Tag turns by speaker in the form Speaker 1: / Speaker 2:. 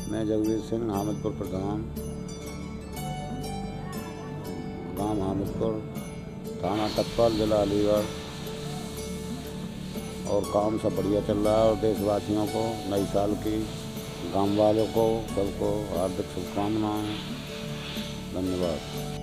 Speaker 1: मैं जगवीर सिंह, हामिदपुर प्रधान, गांव हामिदपुर, थाना टप्पल, जिला अलीगढ़। और काम सब बढ़िया चल रहा है। और देशवासियों को नई साल की, गांव वालों को सबको हार्दिक शुभकामनाएं। धन्यवाद।